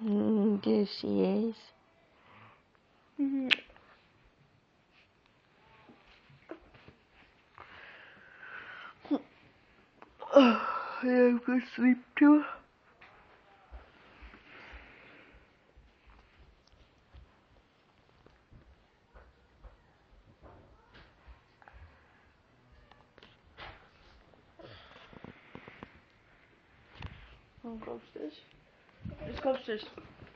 There she is. I have good sleep too. Go upstairs. Just go upstairs.